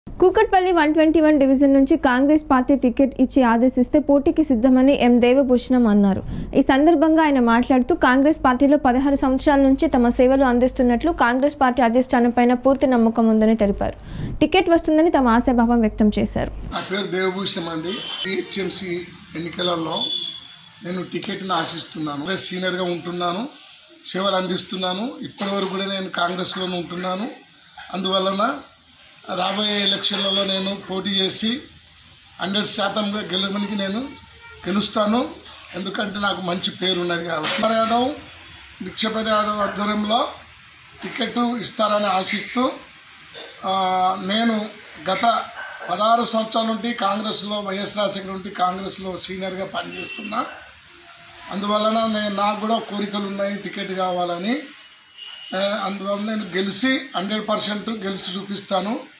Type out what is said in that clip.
Kukatpally 121 division నుంచి Congress party ticket ఇచ్చి ఆదేశిస్తే పోటీకి సిద్ధమని ఎం దేవభూషణం అన్నారు. ఈ సందర్భంగా ఆయన మాట్లాడుతూ కాంగ్రెస్ పార్టీలో 16 సంవత్సరాల నుంచి తమ సేవలు అందిస్తున్నట్లు కాంగ్రెస్ పార్టీ అధిష్టానంపైన పూర్తి నమ్మకం ఉందని తెలిపారు. టికెట్ వస్తుందని తమ ఆశాభావం వ్యక్తం చేశారు. నా పేరు దేవభూషణం అండి. టీహెచ్ఎంసీ ఎన్నికలలో నేను టికెట్ను ఆశిస్తున్నాను. సీనియర్గా ఉంటున్నాను, సేవలు అందిస్తున్నాను. ఇప్పటివరకు కూడా నేను కాంగ్రెస్లోనే ఉంటున్నాను. అందువలన రాబోయే ఎలక్షన్లలో నేను పోటీ చేసి 100% గెలవడానికి నేను గెలుస్తాను. ఎందుకంటే నాకు మంచి పేరు ఉన్నది కాబట్టి. యాదవ్, భిక్షపతి యాదవ్ ఆధ్వర్యంలో టికెట్ ఇస్తారని ఆశిస్తూ నేను గత 16 సంవత్సరాల నుండి కాంగ్రెస్లో వైఎస్ రాజశేఖర్ నుండి కాంగ్రెస్లో సీనియర్గా పనిచేస్తున్నా. అందువలన నాకు కూడా కోరికలు ఉన్నాయి టికెట్ కావాలని. అందువల్ల నేను గెలిచి 100% గెలిచి చూపిస్తాను.